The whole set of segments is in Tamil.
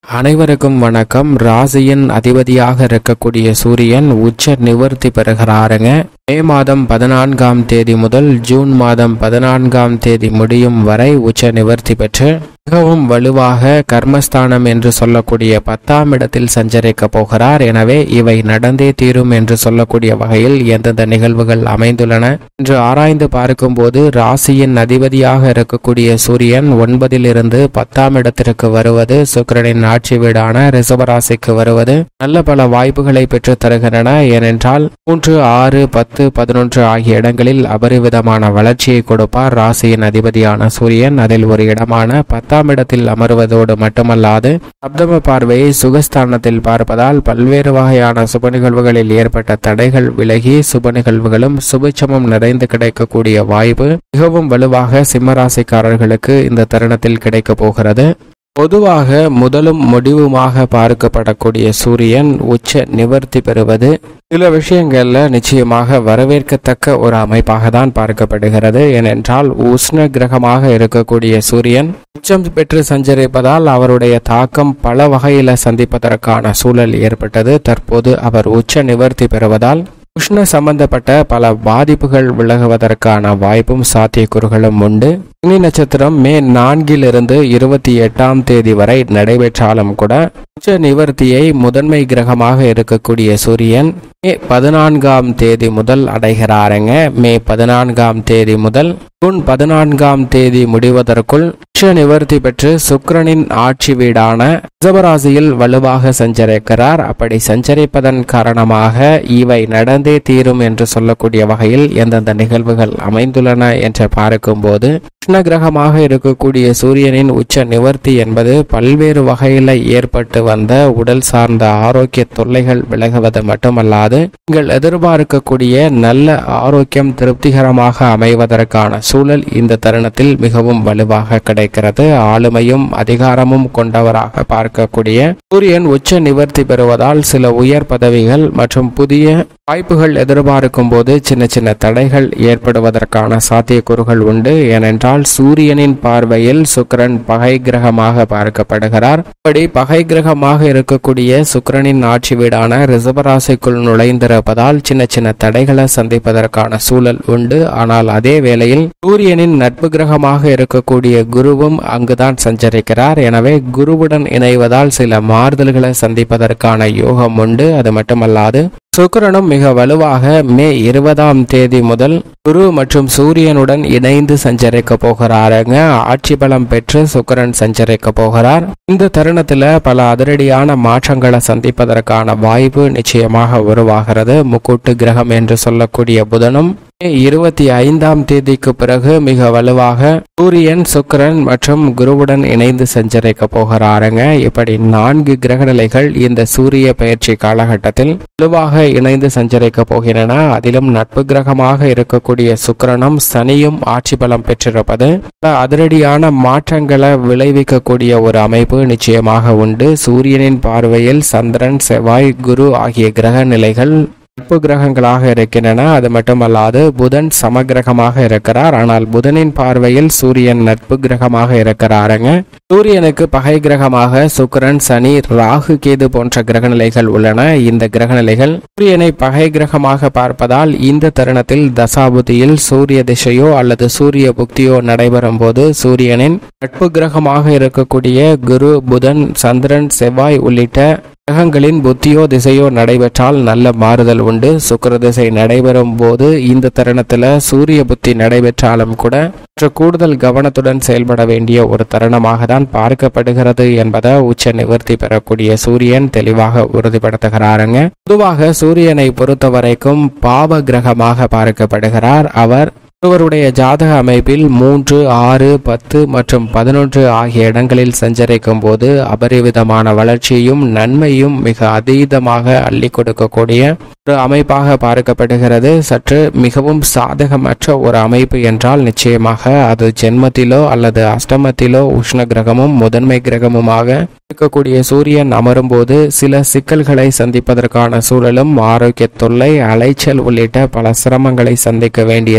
அனைவருக்கும் வணக்கம். ராசியின் அதிபதியாக இருக்கக்கூடிய சூரியன் உச்ச நிவர்த்தி பெறுகிறாருங்க. மே மாதம் 14ஆம் தேதி முதல் ஜூன் மாதம் 14ஆம் தேதி முடியும் வரை உச்ச நிவர்த்தி பெற்று மிகவும் வலுவாக கர்மஸ்தானம் என்று சொல்லக்கூடிய 10ஆம் இடத்தில் சஞ்சரிக்க போகிறார். எனவே இவை நடந்தே தீரும் என்று சொல்லக்கூடிய வகையில் எந்தெந்த நிகழ்வுகள் அமைந்துள்ளன என்று ஆராய்ந்து பார்க்கும்போது, ராசியின் அதிபதியாக இருக்கக்கூடிய சூரியன் 9லிருந்து 10ஆம் இடத்திற்கு வருவது, சுக்கிரனின் ஆட்சி வீடான ரிஷபராசிக்கு வருவது நல்ல பல வாய்ப்புகளை பெற்று தருகின்றன. ஏனென்றால் 3, 6, 10, 11 ஆகிய இடங்களில் அபரிவிதமான வளர்ச்சியை கொடுப்பார் ராசியின் அதிபதியான சூரியன். அதில் ஒரு இடமான 10ஆம் இடத்தில் அமர்வதோடு மட்டுமல்லாது சப்தம பார்வையை சுகஸ்தானத்தில் பார்ப்பதால் பல்வேறு வகையான சுப நிகழ்வுகளில் ஏற்பட்ட தடைகள் விலகி சுப நிகழ்வுகளும் சுபிட்சமும் நிறைந்து கிடைக்கக்கூடிய வாய்ப்பு மிகவும் வலுவாக சிம்மராசிக்காரர்களுக்கு இந்த தருணத்தில் கிடைக்க போகிறது. பொதுவாக முதலும் முடிவுமாக பார்க்கப்படக்கூடிய சூரியன் உச்ச நிவர்த்தி பெறுவது சில விஷயங்கள்ல நிச்சயமாக வரவேற்கத்தக்க ஒரு அமைப்பாக தான் பார்க்கப்படுகிறது. ஏனென்றால் உஷ்ண கிரகமாக இருக்கக்கூடிய சூரியன் உச்சம் பெற்று சஞ்சரிப்பதால் அவருடைய தாக்கம் பல வகையில சந்திப்பதற்கான சூழல் ஏற்பட்டது. தற்போது அவர் உச்ச நிவர்த்தி பெறுவதால் உஷ்ண சம்பந்தப்பட்ட பல பாதிப்புகள் விலகுவதற்கான வாய்ப்பும் சாத்தியக்கூறுகளும் உண்டு. அக்னி நட்சத்திரம் மே 4லிருந்து 28ஆம் தேதி வரை நடைபெற்றாலும் கூட உச்ச நிவர்த்தியை முதன்மை கிரகமாக இருக்கக்கூடிய சூரியன் மே 14ஆம் தேதி முதல் அடைகிறாருங்க. மே 14ஆம் தேதி முதல் ஜூன் 14ஆம் தேதி முடிவதற்குள் உச்ச நிவர்த்தி பெற்று சுக்கிரனின் ஆட்சி வீடான ரிஷபராசியில் வலுவாக சஞ்சரிக்கிறார். அப்படி சஞ்சரிப்பதன் காரணமாக இவை நடந்தே தீரும் என்று சொல்லக்கூடிய வகையில் எந்தெந்த நிகழ்வுகள் அமைந்துள்ளன என்று பார்க்கும்போது, உஷ்ண கிரகமாக இருக்கக்கூடிய சூரியனின் உச்ச நிவர்த்தி என்பது பல்வேறு வகையில் ஏற்பட்டு வந்த உடல் சார்ந்த ஆரோக்கிய தொல்லைகள் விலகுவது மட்டுமல்லாது நீங்கள் எதிர்பார்க்கக்கூடிய நல்ல ஆரோக்கியம் திருப்திகரமாக அமைவதற்கான சூழல் இந்த தருணத்தில் மிகவும் வலுவாக கிடைக்கிறது. ஆளுமையும் அதிகாரமும் கொண்டவராக பார்க்கக்கூடிய சூரியன் உச்ச நிவர்த்தி பெறுவதால் சில உயர் பதவிகள் மற்றும் புதிய வாய்ப்புகள் எதிர்பார்க்கும் போது சின்ன சின்ன தடைகள் ஏற்படுவதற்கான சாத்தியக்கூறுகள் உண்டு. ஏனென்றால் சூரியனின் பார்வையில் சுக்கிரன் பகை கிரகமாக பார்க்கப்படுகிறார். இப்படி பகை கிரகமாக இருக்கக்கூடிய சுக்கிரனின் ஆட்சி வீடான ரிஷபராசிக்குள் நுழைந்திருப்பதால் சின்ன சின்ன தடைகளை சந்திப்பதற்கான சூழல் உண்டு. ஆனால் அதே வேளையில் சூரியனின் நட்பு கிரகமாக இருக்கக்கூடிய குருவும் அங்குதான் சஞ்சரிக்கிறார். எனவே குருவுடன் இணைவதால் சில மாறுதல்களை சந்திப்பதற்கான யோகம் உண்டு. அது மட்டுமல்லாது சுக்கிரனும் மிக வலுவாக மே 20ஆம் தேதி முதல் குரு மற்றும் சூரியனுடன் இணைந்து சஞ்சரிக்க போகிறாருங்க. ஆட்சி பலம் பெற்று சுக்கிரன் சஞ்சரிக்க போகிறார். இந்த தருணத்துல பல அதிரடியான மாற்றங்களை சந்திப்பதற்கான வாய்ப்பு நிச்சயமாக உருவாகிறது. முக்கூட்டு கிரகம் என்று சொல்லக்கூடிய புதனும் மே 25ஆம் தேதிக்கு பிறகு மிக வலுவாக சூரியன், சுக்கிரன் மற்றும் குருவுடன் இணைந்து சஞ்சரிக்க போகிறாருங்க. இப்படி 4 கிரகநிலைகள் இந்த சூரிய பயிற்சி காலகட்டத்தில் வலுவாக இணைந்து சஞ்சரிக்க போகின்றன. அதிலும் நட்பு கிரகமாக இருக்கக்கூடிய சுக்கிரனும் சனியும் ஆட்சி பலம் பெற்றிருப்பது அதிரடியான மாற்றங்களை விளைவிக்கக்கூடிய ஒரு அமைப்பு நிச்சயமாக உண்டு. சூரியனின் பார்வையில் சந்திரன், செவ்வாய், குரு ஆகிய கிரக நிலைகள் நட்பு கிரகங்களாக இருக்கின்றன. அது மட்டுமல்லாது புதன் சமகிரகமாக இருக்கிறார். ஆனால் புதனின் பார்வையில் சூரியன் நட்பு கிரகமாக இருக்கிறாருங்க. சூரியனுக்கு பகை கிரகமாக சுக்கிரன், சனி, ராகு, கேது போன்ற கிரகநிலைகள் உள்ளன. இந்த கிரகநிலைகள் சூரியனை பகை கிரகமாக பார்ப்பதால் இந்த தருணத்தில் தசாபுதியில் சூரிய திசையோ அல்லது சூரிய புக்தியோ நடைபெறும் போது சூரியனின் நட்பு கிரகமாக இருக்கக்கூடிய குரு, புதன், சந்திரன், செவ்வாய் உள்ளிட்ட கிரகங்களின் புத்தியோ திசையோ நடைபெற்றால் நல்ல மாறுதல் உண்டு. சுக்கிர திசை நடைபெறும் போது இந்த தருணத்துல சூரிய புத்தி நடைபெற்றாலும் கூட கூடுதல் கவனத்துடன் செயல்பட வேண்டிய ஒரு தருணமாக தான் பார்க்கப்படுகிறது என்பதை உச்ச நிவர்த்தி பெறக்கூடிய சூரியன் தெளிவாக உறுதிப்படுத்துகிறாருங்க. பொதுவாக சூரியனை பொறுத்த வரைக்கும் பாவ கிரகமாக பார்க்கப்படுகிறார். அவர் ஒருவருடைய ஜாதக அமைப்பில் 3, 6, 10 மற்றும் 11 ஆகிய இடங்களில் சஞ்சரிக்கும் போது அபரிவிதமான வளர்ச்சியும் நன்மையும் மிக அதீதமாக அள்ளி கொடுக்கக்கூடிய ஒரு அமைப்பாக பார்க்கப்படுகிறது. சற்று மிகவும் சாதகமற்ற ஒரு அமைப்பு என்றால் நிச்சயமாக அது ஜென்மத்திலோ அல்லது அஷ்டமத்திலோ உஷ்ண கிரகமும் முதன்மை கிரகமுமாக இருக்கக்கூடிய சூரியன் அமரும் போது சில சிக்கல்களை சந்திப்பதற்கான சூழலும், ஆரோக்கிய தொல்லை, அலைச்சல் உள்ளிட்ட பல சிரமங்களை சந்திக்க வேண்டிய சூழ்நிலை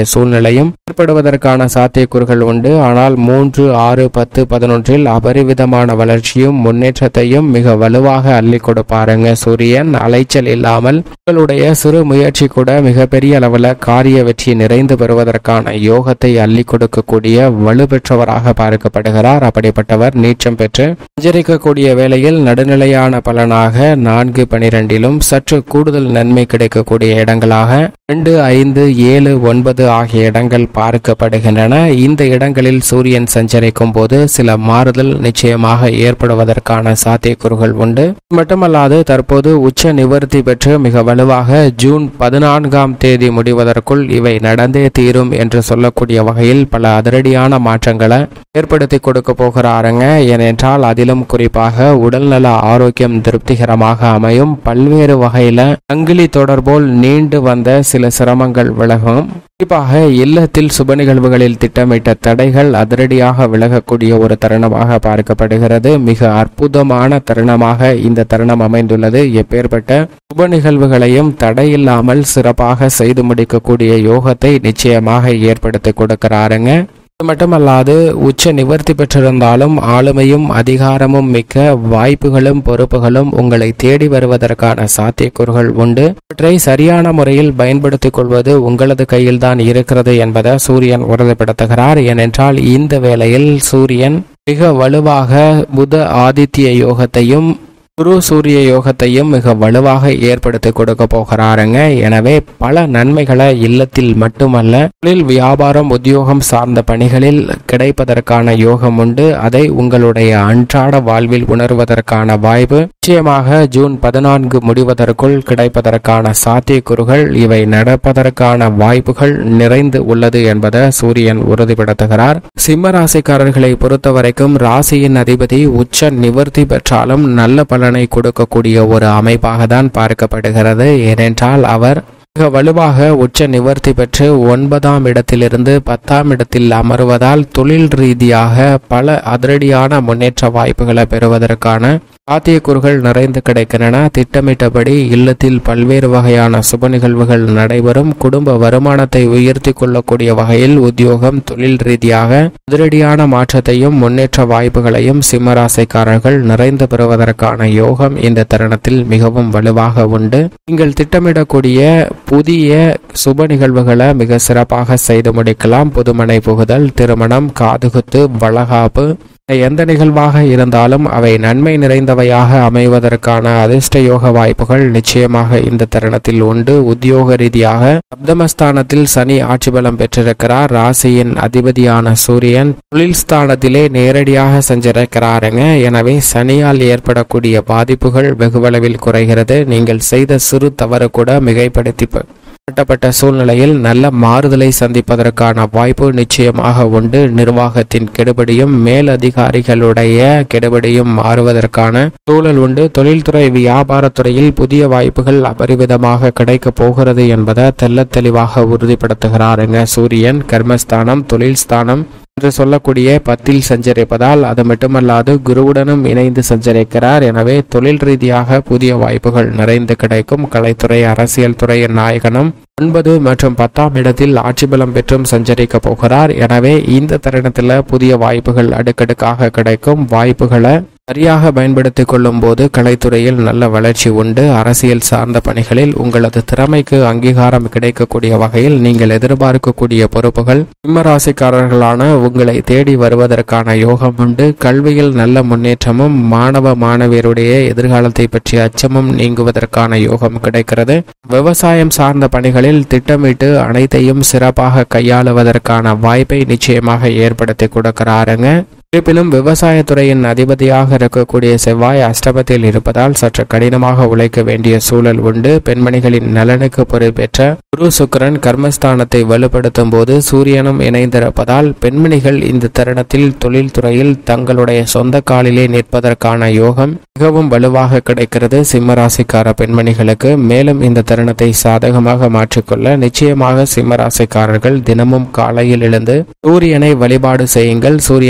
வாய்ப்புகளையும் ஏற்படுவதற்கான சாத்தியக்கூறுகள் உண்டு. ஆனால் 3, 6, 10, 11 அபரிவிதமான வளர்ச்சியும் முன்னேற்றத்தையும் மிக வலுவாக அள்ளி கொடுப்பாருங்க சூரியன். அலைச்சல் இல்லாமல் உங்களுடைய சிறு முயற்சி கூட மிகப்பெரிய அளவில் காரிய வெற்றி நிறைந்து பெறுவதற்கான யோகத்தை அள்ளி கொடுக்கக்கூடிய வலுப்பெற்றவராக பார்க்கப்படுகிறார். அப்படிப்பட்டவர் நீச்சம் பெற்று சஞ்சரிக்கக்கூடிய வேளையில் நடுநிலையான பலனாக 4, 12 சற்று கூடுதல் நன்மை கிடைக்கக்கூடிய இடங்களாக 2, 5, 7, 9 ஆகிய இடங்கள் பார்க்கப்படுகின்றன. இந்த இடங்களில் சூரியன் சஞ்சரிக்கும் போது சில மாறுதல் நிச்சயமாக ஏற்படுவதற்கான சாத்தியக்கூறுகள் உண்டு. மட்டுமல்லாது தற்போது உச்ச நிவர்த்தி பெற்று மிக வலுவாக ஜூன் 14ஆம் தேதி முடிவதற்குள் இவை நடந்தே தீரும் என்று சொல்லக்கூடிய வகையில் பல அதிரடியான மாற்றங்களை ஏற்படுத்தி கொடுக்க போகிறாருங்க. ஏனென்றால் அதிலும் குறிப்பாக உடல்நல ஆரோக்கியம் திருப்திகரமாக அமையும். பல்வேறு வகையில சங்கிலி தொடர்போல் நீண்டு வந்த சில சிரமங்கள் விலகும். குறிப்பாக இல்லத்தில் சுப நிகழ்வுகளில் திட்டமிட்ட தடைகள் அதிரடியாக விலகக்கூடிய ஒரு தருணமாக பார்க்கப்படுகிறது. மிக அற்புதமான தருணமாக இந்த தருணம் அமைந்துள்ளது. எப்பேற்பட்ட சுப நிகழ்வுகளையும் தடையில்லாமல் சிறப்பாக செய்து முடிக்கக்கூடிய யோகத்தை நிச்சயமாக ஏற்படுத்தி கொடுக்கிறாருங்க. இது மட்டுமல்லாது உச்ச நிவர்த்தி பெற்றிருந்தாலும் ஆளுமையும் அதிகாரமும் மிக்க வாய்ப்புகளும் பொறுப்புகளும் உங்களை தேடி வருவதற்கான சாத்தியக்கூறுகள் உண்டு. இவற்றை சரியான முறையில் பயன்படுத்திக் கொள்வது உங்களது கையில்தான் இருக்கிறது என்பதை சூரியன் உறுதிப்படுத்துகிறார். ஏனென்றால் இந்த வேளையில் சூரியன் மிக வலுவாக புத ஆதித்ய யோகத்தையும் குரு சூரிய யோகத்தையும் மிக வலுவாக ஏற்படுத்தி கொடுக்க போகிறாருங்க. எனவே பல நன்மைகளை இல்லத்தில் மட்டுமல்ல தொழில் வியாபாரம் உத்தியோகம் சார்ந்த பணிகளில் கிடைப்பதற்கான யோகம் உண்டு. அதை உங்களுடைய அன்றாட வாழ்வில் உணர்வதற்கான வாய்ப்பு நிச்சயமாக ஜூன் 14 முடிவதற்குள் கிடைப்பதற்கான சாத்தியக்கூறுகள் இவை நடப்பதற்கான வாய்ப்புகள் நிறைந்து உள்ளது என்பதை சூரியன் உறுதிப்படுத்துகிறார். சிம்ம ராசிக்காரர்களை பொறுத்தவரைக்கும் ராசியின் அதிபதி உச்ச நிவர்த்தி பெற்றாலும் நல்ல பலனை கொடுக்கக்கூடிய ஒரு அமைப்பாக தான் பார்க்கப்படுகிறது. ஏனென்றால் அவர் மிக வலுவாக உச்ச நிவர்த்தி பெற்று 9ஆம் இடத்திலிருந்து 10ஆம் இடத்தில் அமர்வதால் தொழில் ரீதியாக பல அதிரடியான முன்னேற்ற வாய்ப்புகளை பெறுவதற்கான சாத்தியக்கூறுகள் நிறைந்து கிடைக்கின்றன. திட்டமிட்டபடி இல்லத்தில் பல்வேறு வகையான சுப நிகழ்வுகள் நடைபெறும். குடும்ப வருமானத்தை உயர்த்தி கொள்ளக்கூடிய வகையில் உத்தியோகம் தொழில் ரீதியாக அதிரடியான மாற்றத்தையும் முன்னேற்ற வாய்ப்புகளையும் சிம்மராசிக்காரர்கள் நிறைந்து பெறுவதற்கான யோகம் இந்த தருணத்தில் மிகவும் வலுவாக உண்டு. நீங்கள் திட்டமிடக்கூடிய புதிய சுப நிகழ்வுகளை மிக சிறப்பாக செய்து முடிக்கலாம். புதுமனை புகுதல், திருமணம், காதுகுத்து, வளகாப்பு எந்த நிகழ்வாக இருந்தாலும் அவை நன்மை நிறைந்தவையாக அமைவதற்கான அதிர்ஷ்ட யோக வாய்ப்புகள் நிச்சயமாக இந்த தருணத்தில் உண்டு. உத்தியோக ரீதியாக சப்தமஸ்தானத்தில் சனி ஆட்சி பலம் பெற்றிருக்கிறார். ராசியின் அதிபதியான சூரியன் தொழில் ஸ்தானத்திலே நேரடியாக சஞ்சரிக்கிறாருங்க. எனவே சனியால் ஏற்படக்கூடிய பாதிப்புகள் வெகுவளவில் குறைகிறது. நீங்கள் செய்த சிறு தவறு கூட மிகைப்படுத்தி கட்டப்பட்ட சூழ்நிலையில் நல்ல மாறுதலை சந்திப்பதற்கான வாய்ப்பு நிச்சயமாக உண்டு. நிர்வாகத்தின் கெடுபடியும் மேலதிகாரிகளுடைய கெடுபடியும் மாறுவதற்கான சூழல் உண்டு. தொழில்துறை வியாபாரத்துறையில் புதிய வாய்ப்புகள் அபரிவிதமாக கிடைக்க போகிறது என்பதை தெல்ல தெளிவாக உறுதிப்படுத்துகிறாருங்க சூரியன். கர்மஸ்தானம், தொழில் ஸ்தானம் என்று சொல்லக்கூடிய 10இல் சஞ்சரிப்பதால் அது மட்டுமல்லாது குருவுடனும் இணைந்து சஞ்சரிக்கிறார். எனவே தொழில் ரீதியாக புதிய வாய்ப்புகள் நிறைந்து கிடைக்கும். கலைத்துறை, அரசியல் துறையின் நாயகனும் 9 மற்றும் 10ஆம் இடத்தில் ஆட்சி பலம் பெற்றும் சஞ்சரிக்க போகிறார். எனவே இந்த தருணத்தில் புதிய வாய்ப்புகள் அடுக்கடுக்காக கிடைக்கும். வாய்ப்புகளை சரியாக பயன்படுத்திக் கொள்ளும் போது கலைத்துறையில் நல்ல வளர்ச்சி உண்டு. அரசியல் சார்ந்த பணிகளில் உங்களது திறமைக்கு அங்கீகாரம் கிடைக்கக்கூடிய வகையில் நீங்கள் எதிர்பார்க்கக்கூடிய பொறுப்புகள் சிம்மராசிக்காரர்களான உங்களை தேடி வருவதற்கான யோகம் உண்டு. கல்வியில் நல்ல முன்னேற்றமும் மாணவ மாணவியருடைய எதிர்காலத்தை பற்றிய அச்சமும் நீங்குவதற்கான யோகம் கிடைக்கிறது. விவசாயம் சார்ந்த பணிகளில் திட்டமிட்டு அனைத்தையும் சிறப்பாக கையாளுவதற்கான வாய்ப்பை நிச்சயமாக ஏற்படுத்தி கொடுக்கிறாருங்க. இருப்பினும் விவசாயத்துறையின் அதிபதியாக இருக்கக்கூடிய செவ்வாய் அஷ்டமத்தில் இருப்பதால் சற்று கடினமாக உழைக்க வேண்டிய சூழல் உண்டு. பெண்மணிகளின் நலனுக்கு பொறுப்பேற்ற குரு சுக்கிரன் கர்மஸ்தானத்தை வலுப்படுத்தும் போது சூரியனும் இணைந்திருப்பதால் பெண்மணிகள் இந்த தருணத்தில் தொழில்துறையில் தங்களுடைய சொந்த காலிலே நிற்பதற்கான யோகம் மிகவும் வலுவாக கிடைக்கிறது சிம்மராசிக்கார பெண்மணிகளுக்கு. மேலும் இந்த தருணத்தை சாதகமாக மாற்றிக்கொள்ள நிச்சயமாக சிம்மராசிக்காரர்கள் தினமும் காலையில் எழுந்து சூரியனை வழிபாடு செய்யுங்கள். சூரியனை வழிபாடு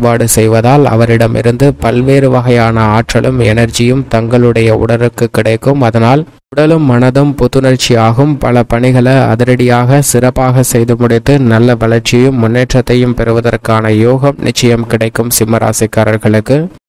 வழிபாடு செய்வதால் அவரிடமிருந்து பல்வேறு வகையான ஆற்றலும் எனர்ஜியும் தங்களுடைய உடலுக்கு கிடைக்கும். அதனால் உடலும் மனதும் புத்துணர்ச்சியாகும். பல பணிகளை அதிரடியாக சிறப்பாக செய்து முடித்து நல்ல வளர்ச்சியும் முன்னேற்றத்தையும் பெறுவதற்கான யோகம் நிச்சயம் கிடைக்கும் சிம்மராசிக்காரர்களுக்கு.